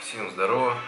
Всем здорово.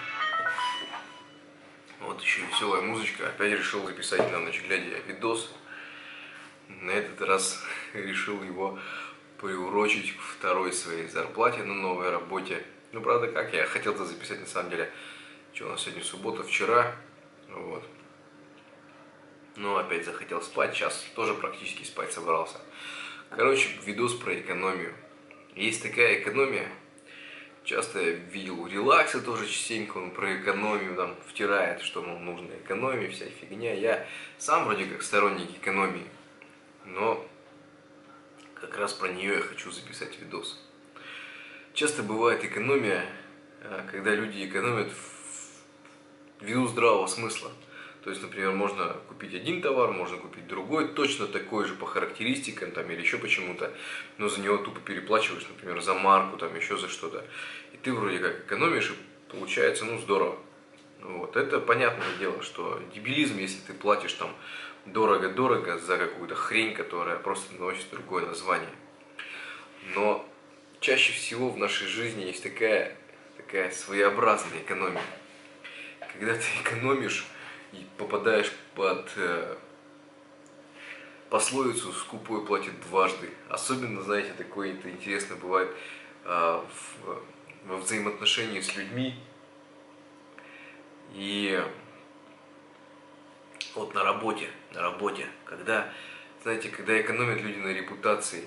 Вот еще веселая музычка. Опять решил записать на ночь глядя видос. На этот раз решил его приурочить к второй своей зарплате на новой работе. Ну, правда, как я хотел это записать на самом деле. Что у нас сегодня суббота, вчера. Вот. Но опять захотел спать. Сейчас тоже практически спать собрался. Короче, видос про экономию. Есть такая экономия. Часто я видел у релакса тоже частенько, он про экономию там втирает, что мол, нужно экономия, вся фигня. Я сам вроде как сторонник экономии, но как раз про нее я хочу записать видос. Часто бывает экономия, когда люди экономят ввиду здравого смысла. То есть, например, можно купить один товар, можно купить другой, точно такой же по характеристикам там, или еще почему-то, но за него тупо переплачиваешь, например, за марку, там, еще за что-то. И ты вроде как экономишь, и получается, ну, здорово. Вот. Это понятное дело, что дебилизм, если ты платишь там дорого-дорого за какую-то хрень, которая просто носит другое название. Но чаще всего в нашей жизни есть такая своеобразная экономия. Когда ты экономишь и попадаешь под пословицу «скупой платит дважды». Особенно, знаете, такое это интересно бывает во взаимоотношении с людьми. И вот на работе, когда, знаете, когда экономят люди на репутации,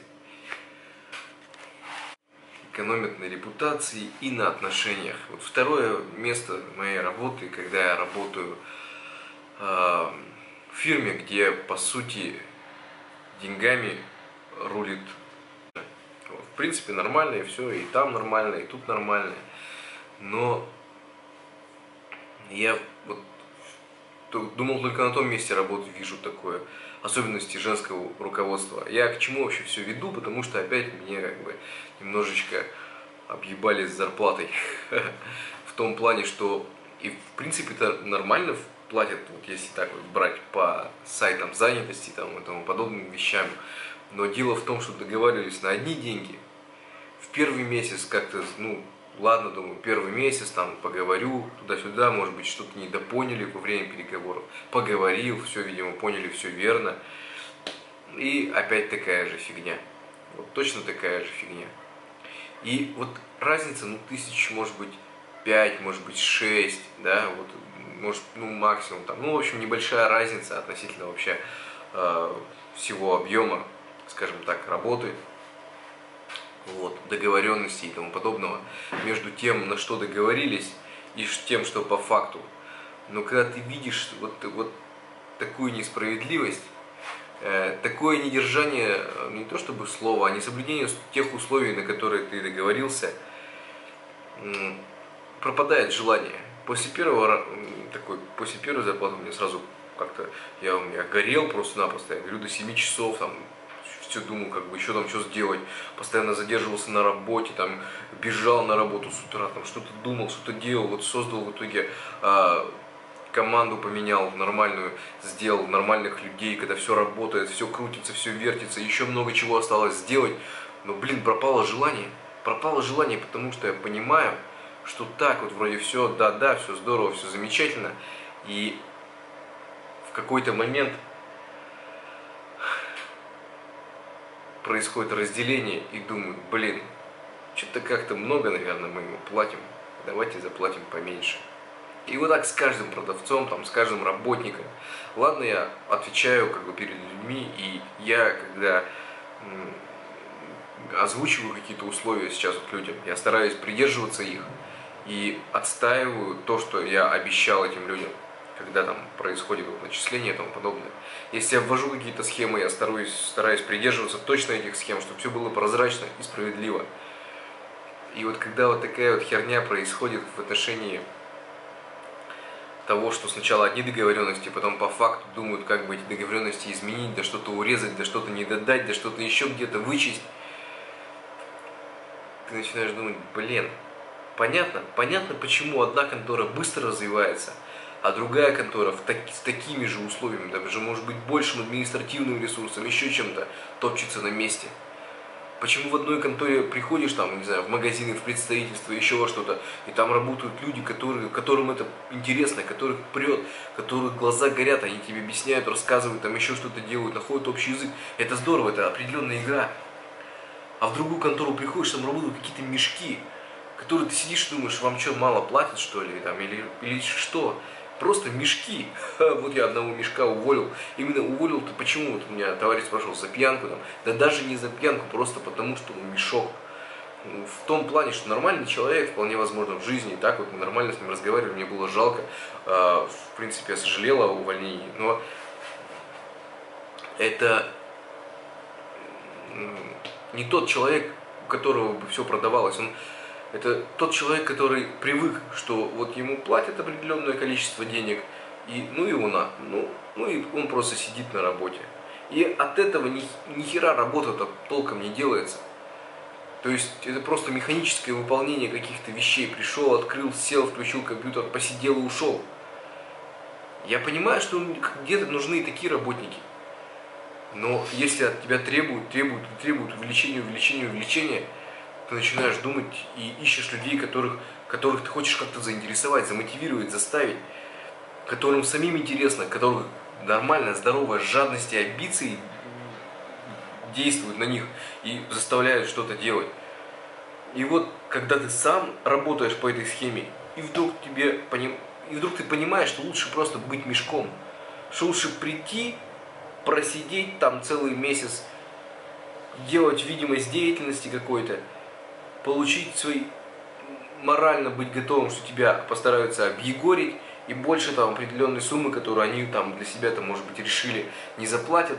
экономят на репутации и на отношениях. Вот второе место моей работы, когда я работаю в фирме, где по сути деньгами рулит. Вот, в принципе нормально и все, и там нормально, и тут нормально. Но я вот думал, только на том месте работы вижу такое, особенности женского руководства. Я к чему вообще все веду, потому что опять мне как бы немножечко объебали с зарплатой. В том плане, что и в принципе-то нормально платят, вот если так вот брать по сайтам занятости там, и тому подобным вещам. Но дело в том, что договаривались на одни деньги. В первый месяц как-то, ну, ладно, думаю, первый месяц там поговорю туда-сюда, может быть, что-то недопоняли во время переговоров. Поговорил, все, видимо, поняли, все верно. И опять такая же фигня. Вот точно такая же фигня. И вот разница, ну, тысяч, может быть, 5, может быть, 6, да, вот, может, ну, максимум там, ну, в общем, небольшая разница относительно вообще всего объема, скажем так, работы, вот, договоренностей и тому подобного, между тем, на что договорились, и тем, что по факту. Но когда ты видишь вот такую несправедливость, такое недержание, не то чтобы слова, а несоблюдение тех условий, на которые ты договорился, пропадает желание. После первой зарплаты у меня сразу как-то, я горел просто-напросто, я говорю, до 7 часов, там, все думал, как бы еще там что сделать, постоянно задерживался на работе, там, бежал на работу с утра, там, что-то думал, что-то делал, вот создал в итоге команду, поменял в нормальную, сделал нормальных людей, когда все работает, все крутится, все вертится, еще много чего осталось сделать, но, блин, пропало желание, потому что я понимаю, что так вот вроде все, да, все здорово, все замечательно, и в какой-то момент происходит разделение, и думаю, блин, что-то как-то много, наверное, мы ему платим, давайте заплатим поменьше. И вот так с каждым продавцом, там, с каждым работником. Ладно, я отвечаю как бы перед людьми, и я, когда озвучиваю какие-то условия сейчас вот людям, я стараюсь придерживаться их и отстаиваю то, что я обещал этим людям, когда там происходит вот начисление и тому подобное. Если я ввожу какие-то схемы, я стараюсь придерживаться точно этих схем, чтобы все было прозрачно и справедливо. И вот когда вот такая вот херня происходит в отношении того, что сначала одни договоренности, потом по факту думают, как бы эти договоренности изменить, да что-то урезать, да что-то не додать, да что-то еще где-то вычесть, ты начинаешь думать, блин, понятно, почему одна контора быстро развивается, а другая контора с такими же условиями, даже может быть большим административным ресурсом, еще чем-то, топчется на месте. Почему в одной конторе приходишь, там, не знаю, в магазины, в представительство, еще во что-то, и там работают люди, которым это интересно, которых прет, которых глаза горят, они тебе объясняют, рассказывают, там еще что-то делают, находят общий язык. Это здорово, это определенная игра. А в другую контору приходишь, там работают какие-то мешки, которые ты сидишь и думаешь, вам что, мало платят, что ли, там, или что? Просто мешки. Вот я одного мешка уволил. Именно уволил-то почему? Вот у меня товарищ спрашивал, за пьянку там. Да даже не за пьянку, просто потому что он мешок. В том плане, что нормальный человек, вполне возможно, в жизни, и так вот мы нормально с ним разговаривали, мне было жалко. В принципе, я сожалел о увольнении, но это не тот человек, у которого бы все продавалось. Это тот человек, который привык, что вот ему платят определенное количество денег, и ну его и он просто сидит на работе. И от этого ни хера работа-то толком не делается. То есть это просто механическое выполнение каких-то вещей. Пришел, открыл, сел, включил компьютер, посидел и ушел. Я понимаю, что где-то нужны и такие работники. Но если от тебя требуют увеличения, ты начинаешь думать и ищешь людей, которых ты хочешь как-то заинтересовать, замотивировать, заставить, которым самим интересно, которых нормальная, здоровая жадность и амбиции действуют на них и заставляют что-то делать. И вот, когда ты сам работаешь по этой схеме, и вдруг ты понимаешь, что лучше просто быть мешком, что лучше прийти, просидеть там целый месяц, делать видимость деятельности какой-то, получить морально быть готовым, что тебя постараются объегорить, и больше там определенной суммы, которую они там для себя там, может быть, решили, не заплатят.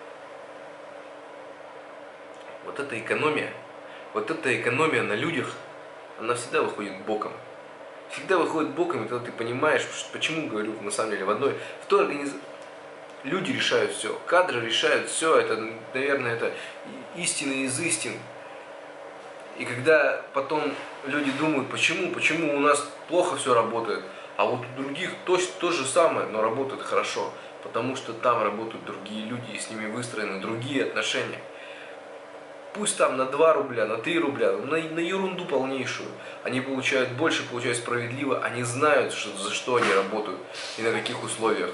Вот эта экономия на людях, она всегда выходит боком. Всегда выходит боком, и тогда ты понимаешь, почему, говорю, на самом деле, в той организации люди решают все, кадры решают все, это, наверное, это истина из истин. И когда потом люди думают, почему у нас плохо все работает, а вот у других то же самое, но работает хорошо, потому что там работают другие люди, и с ними выстроены другие отношения. Пусть там на 2 рубля, на 3 рубля, на ерунду полнейшую. Они получают больше, получают справедливо, они знают, за что они работают и на каких условиях.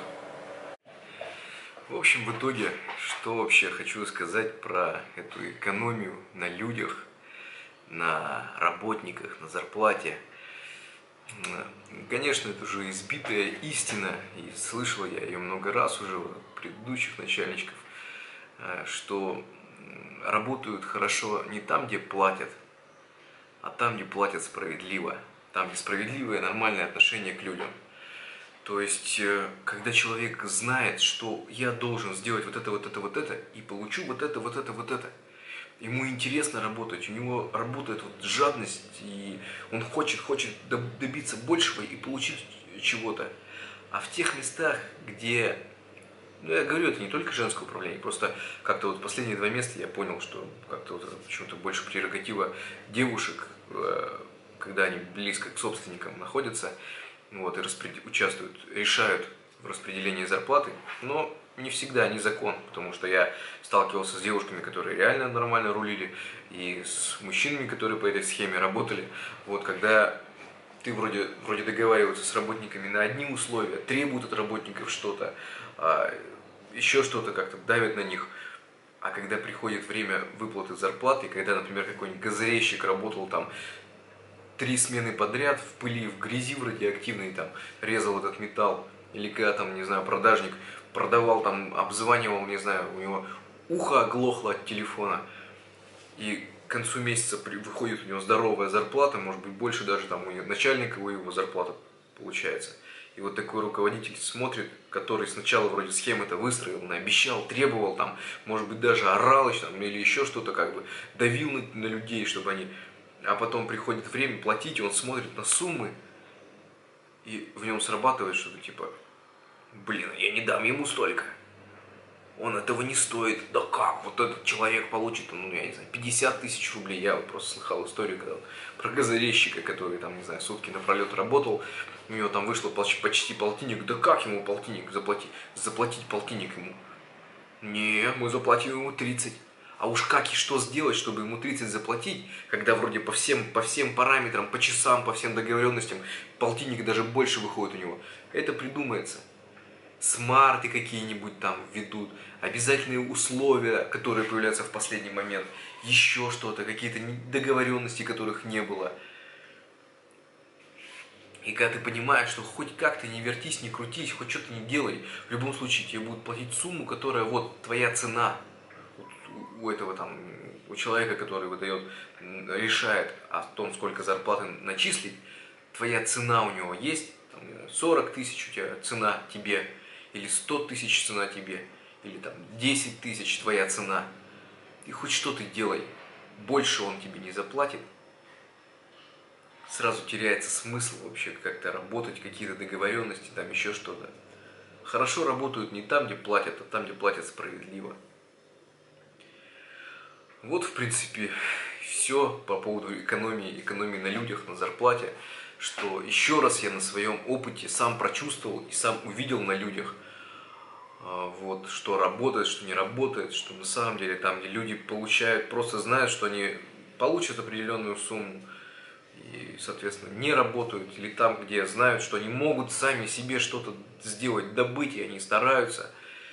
В общем, в итоге, что вообще хочу сказать про эту экономию на людях, на работниках, на зарплате. Конечно, это уже избитая истина, и слышал я ее много раз уже у предыдущих начальников, что работают хорошо не там, где платят, а там, где платят справедливо, там, где справедливое нормальное отношение к людям. То есть, когда человек знает, что я должен сделать вот это, и получу вот это, ему интересно работать, у него работает вот жадность, и он хочет добиться большего и получить чего-то. А в тех местах, где, я говорю, это не только женское управление, просто как-то вот последние 2 места я понял, что как-то вот это почему-то больше прерогатива девушек, когда они близко к собственникам находятся, вот, и участвуют, решают в распределении зарплаты, но не всегда, не закон, потому что я сталкивался с девушками, которые реально нормально рулили, и с мужчинами, которые по этой схеме работали. Вот, когда ты вроде договариваются с работниками на одни условия, требуют от работников что-то, еще что-то как-то давят на них, а когда приходит время выплаты зарплаты, когда, например, какой-нибудь газорезчик работал там 3 смены подряд в пыли, в грязи в радиоактивной, там, резал этот металл, или когда там, не знаю, продажник продавал, там, обзванивал, не знаю, у него ухо оглохло от телефона, и к концу месяца выходит у него здоровая зарплата, может быть, больше даже там у начальника его зарплата получается. И вот такой руководитель смотрит, который сначала вроде схемы-то выстроил, наобещал, требовал, там, может быть, даже орал там, или еще что-то, как бы давил на людей, чтобы они... А потом приходит время платить, и он смотрит на суммы, и в нем срабатывает что-то типа, блин, я не дам ему столько. Он этого не стоит. Да как? Вот этот человек получит, ну, я не знаю, 50 тысяч рублей. Я вот просто слыхал историю, когда про газорезчика, который там, не знаю, сутки напролет работал, у него там вышло почти полтинник. Да как ему полтинник заплатить? Заплатить полтинник ему? Не, мы заплатим ему 30. А уж как и что сделать, чтобы ему 30 заплатить, когда вроде по всем параметрам, по часам, по всем договоренностям, полтинник даже больше выходит у него. Это придумается. Смарты какие-нибудь там введут, обязательные условия, которые появляются в последний момент, еще что-то, какие-то договоренности, которых не было. И когда ты понимаешь, что хоть как-то не вертись, не крутись, хоть что-то не делай, в любом случае тебе будут платить сумму, которая вот твоя цена. У этого там, у человека, который выдает, решает о том, сколько зарплаты начислить, твоя цена у него есть, там, 40 тысяч у тебя цена тебе, или 100 тысяч цена тебе, или там 10 тысяч твоя цена. И хоть что ты делай, больше он тебе не заплатит, сразу теряется смысл вообще как-то работать, какие-то договоренности, там еще что-то. Хорошо работают не там, где платят, а там, где платят справедливо. Вот, в принципе, все по поводу экономии на людях, на зарплате, что еще раз я на своем опыте сам прочувствовал и сам увидел на людях, вот, что работает, что не работает, что на самом деле там, где люди получают, просто знают, что они получат определенную сумму и, соответственно, не работают, или там, где знают, что они могут сами себе что-то сделать, добыть, и они стараются.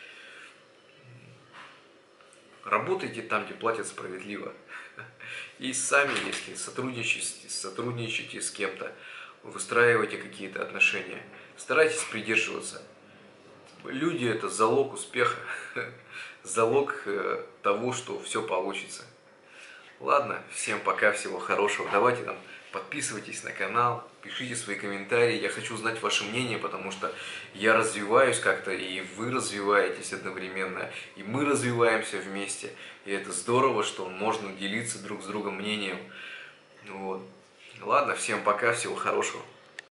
Работайте там, где платят справедливо. И сами, если сотрудничаете с кем-то, выстраивайте какие-то отношения, старайтесь придерживаться. Люди – это залог успеха, залог того, что все получится. Ладно, всем пока, всего хорошего. Давайте там подписывайтесь на канал, пишите свои комментарии. Я хочу узнать ваше мнение, потому что я развиваюсь как-то, и вы развиваетесь одновременно, и мы развиваемся вместе. И это здорово, что можно делиться друг с другом мнением. Вот. Ладно, всем пока, всего хорошего.